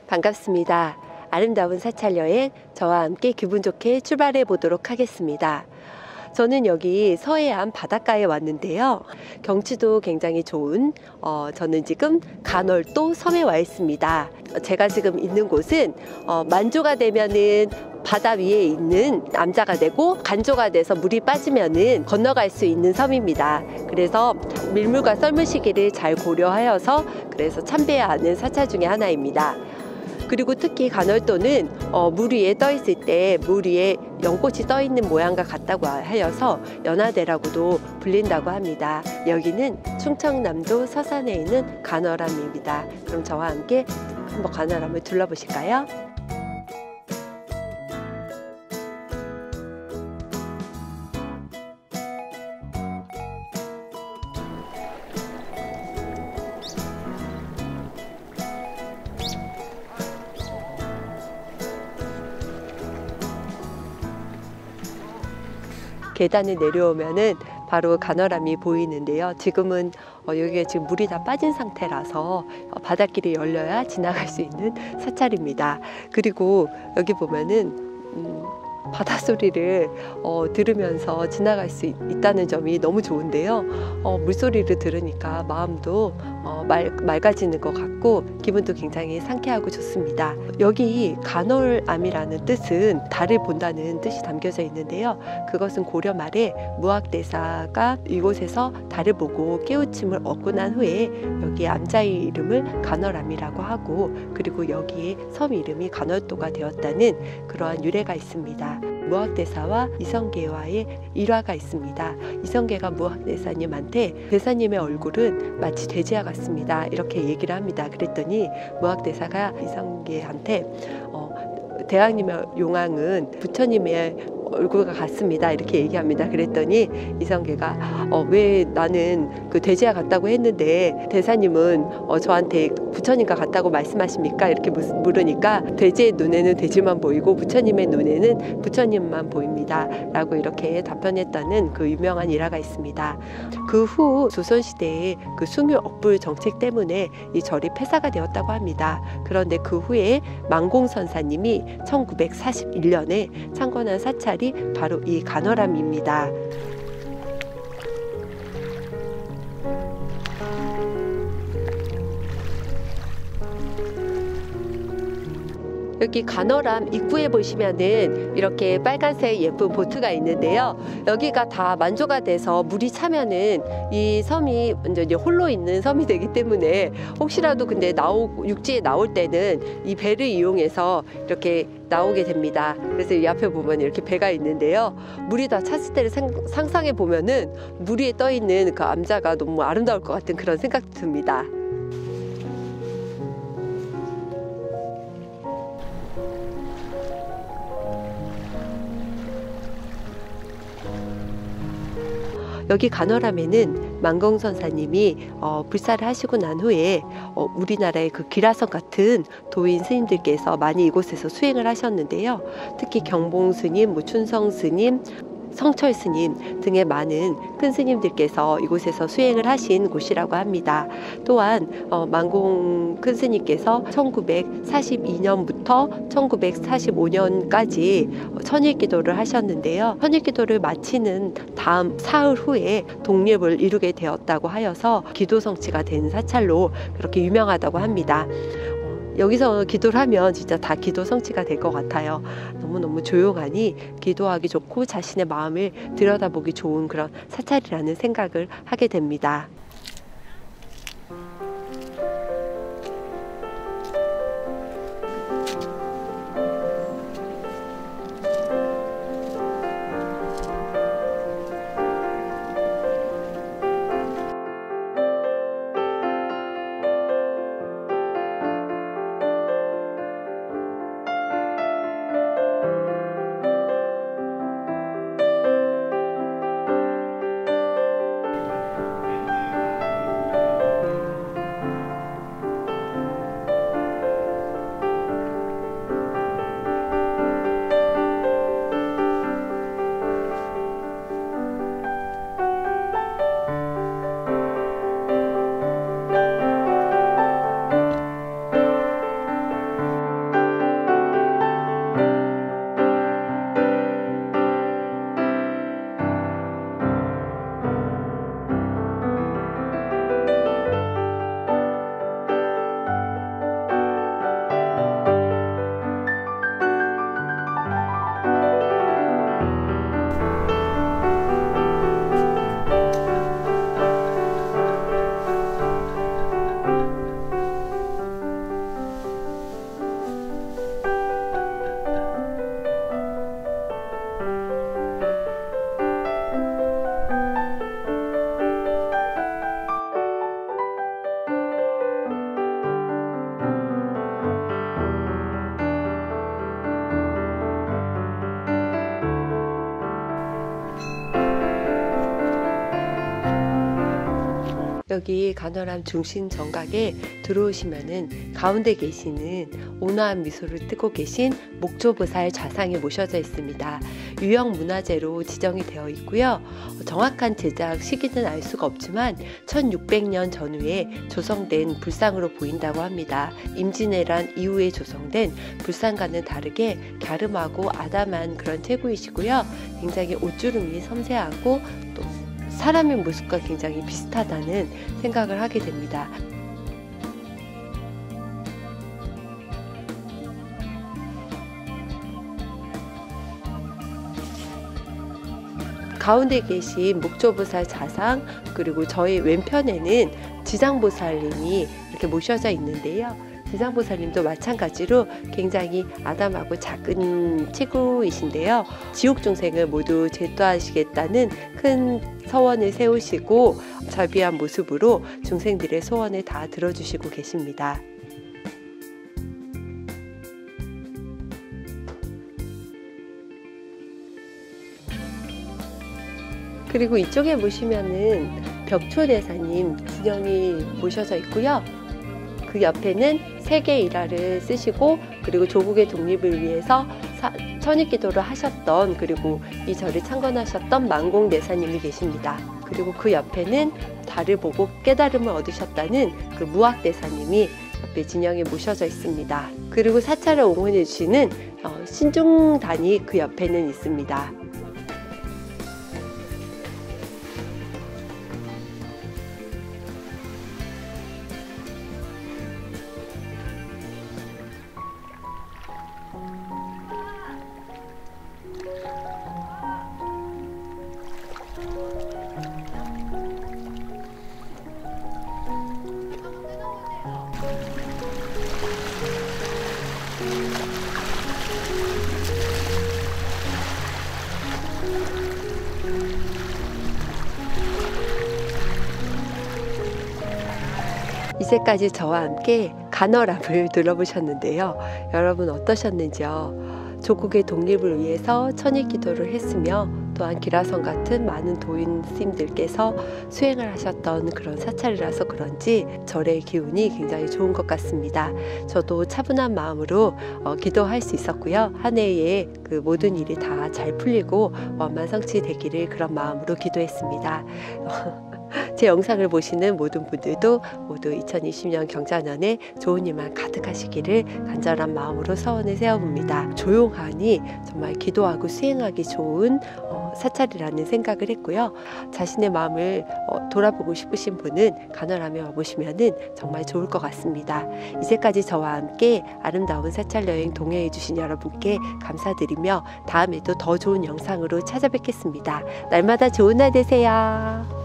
반갑습니다. 아름다운 사찰 여행 저와 함께 기분 좋게 출발해 보도록 하겠습니다. 저는 여기 서해안 바닷가에 왔는데요. 경치도 굉장히 좋은 저는 지금 간월도 섬에 와 있습니다. 제가 지금 있는 곳은 만조가 되면은 바다 위에 있는 암자가 되고 간조가 돼서 물이 빠지면은 건너갈 수 있는 섬입니다. 그래서 밀물과 썰물 시기를 잘 고려하여서 그래서 참배해야 하는 사찰 중에 하나입니다. 그리고 특히 간월도는 물 위에 떠 있을 때 물 위에 연꽃이 떠 있는 모양과 같다고 하여서 연화대라고도 불린다고 합니다. 여기는 충청남도 서산에 있는 간월암입니다. 그럼 저와 함께 한번 간월암을 둘러보실까요? 계단을 내려오면은 바로 간월암이 보이는데요. 지금은 여기에 지금 물이 다 빠진 상태라서 바닷길이 열려야 지나갈 수 있는 사찰입니다. 그리고 여기 보면은 바닷소리를 들으면서 지나갈 수 있다는 점이 너무 좋은데요. 물소리를 들으니까 마음도 맑아지는 것 같고 기분도 굉장히 상쾌하고 좋습니다. 여기 간월암이라는 뜻은 달을 본다는 뜻이 담겨져 있는데요. 그것은 고려 말에 무학대사가 이곳에서 달을 보고 깨우침을 얻고 난 후에 여기 암자의 이름을 간월암이라고 하고 그리고 여기에 섬 이름이 간월도가 되었다는 그러한 유래가 있습니다. 무학대사와 이성계와의 일화가 있습니다. 이성계가 무학대사님한테 대사님의 얼굴은 마치 돼지와 같습니다. 이렇게 얘기를 합니다. 그랬더니 무학대사가 이성계한테 대왕님의 용왕은 부처님의 얼굴과 같습니다. 이렇게 얘기합니다. 그랬더니 이성계가 왜 나는 그 돼지와 같다고 했는데 대사님은 저한테 부처님과 같다고 말씀하십니까? 이렇게 물으니까 돼지의 눈에는 돼지만 보이고 부처님의 눈에는 부처님만 보입니다. 라고 이렇게 답변했다는 그 유명한 일화가 있습니다. 그 후 조선시대의 그 숭유 억불 정책 때문에 이 절이 폐사가 되었다고 합니다. 그런데 그 후에 만공선사님이 1941년에 창건한 사찰이 바로 이 간월암입니다. 여기 간월암 입구에 보시면은 이렇게 빨간색 예쁜 보트가 있는데요. 여기가 다 만조가 돼서 물이 차면은 이 섬이 이제 홀로 있는 섬이 되기 때문에 혹시라도 근데 육지에 나올 때는 이 배를 이용해서 이렇게 나오게 됩니다. 그래서 이 앞에 보면 이렇게 배가 있는데요. 물이 다 찼을 때를 상상해 보면은 물 위에 떠 있는 그 암자가 너무 아름다울 것 같은 그런 생각이 듭니다. 여기 간월암에는 만공선사님이 불사를 하시고 난 후에 우리나라의 그 기라성 같은 도인 스님들께서 많이 이곳에서 수행을 하셨는데요. 특히 경봉스님, 춘성스님, 성철스님 등의 많은 큰 스님들께서 이곳에서 수행을 하신 곳이라고 합니다. 또한 만공 큰 스님께서 1942년부터 1945년까지 천일기도를 하셨는데요. 천일기도를 마치는 다음 사흘 후에 독립을 이루게 되었다고 하여서 기도성취가 된 사찰로 그렇게 유명하다고 합니다. 여기서 기도를 하면 진짜 다 기도 성취가 될 것 같아요. 너무너무 조용하니 기도하기 좋고 자신의 마음을 들여다보기 좋은 그런 사찰이라는 생각을 하게 됩니다. 여기 간월암 중심 정각에 들어오시면은 가운데 계시는 온화한 미소를 띠고 계신 목조보살 좌상이 모셔져 있습니다. 유형 문화재로 지정이 되어 있고요. 정확한 제작 시기는 알 수가 없지만 1600년 전후에 조성된 불상으로 보인다고 합니다. 임진왜란 이후에 조성된 불상과는 다르게 갸름하고 아담한 그런 태구이시고요. 굉장히 옷주름이 섬세하고 또 사람의 모습과 굉장히 비슷하다는 생각을 하게 됩니다. 가운데 계신 목조보살 좌상, 그리고 저희 왼편에는 지장보살님이 이렇게 모셔져 있는데요. 지장보살님도 마찬가지로 굉장히 아담하고 작은 체구이신데요. 지옥 중생을 모두 제도하시겠다는 큰 서원을 세우시고 자비한 모습으로 중생들의 소원을 다 들어주시고 계십니다. 그리고 이쪽에 보시면은 벽초대사님 진영이 모셔져 있고요. 그 옆에는 세계 일화를 쓰시고 그리고 조국의 독립을 위해서 천익기도를 하셨던, 그리고 이 절을 창건하셨던 만공대사님이 계십니다. 그리고 그 옆에는 달을 보고 깨달음을 얻으셨다는 그 무학대사님이 옆에 진영에 모셔져 있습니다. 그리고 사찰을 옹호해 주시는 신중단이 그 옆에는 있습니다. 이제까지 저와 함께 간월암을 둘러보셨는데요. 여러분 어떠셨는지요? 조국의 독립을 위해서 천일기도를 했으며 또한 기라성 같은 많은 도인 스님들께서 수행을 하셨던 그런 사찰이라서 그런지 절의 기운이 굉장히 좋은 것 같습니다. 저도 차분한 마음으로 기도할 수 있었고요. 한 해에 그 모든 일이 다 잘 풀리고 원만성취 되기를 그런 마음으로 기도했습니다. 제 영상을 보시는 모든 분들도 모두 2020년 경자년에 좋은 일만 가득하시기를 간절한 마음으로 서원을 세워봅니다. 조용하니 정말 기도하고 수행하기 좋은 사찰이라는 생각을 했고요. 자신의 마음을 돌아보고 싶으신 분은 간월암에 와보시면 정말 좋을 것 같습니다. 이제까지 저와 함께 아름다운 사찰 여행 동행해 주신 여러분께 감사드리며 다음에도 더 좋은 영상으로 찾아뵙겠습니다. 날마다 좋은 날 되세요.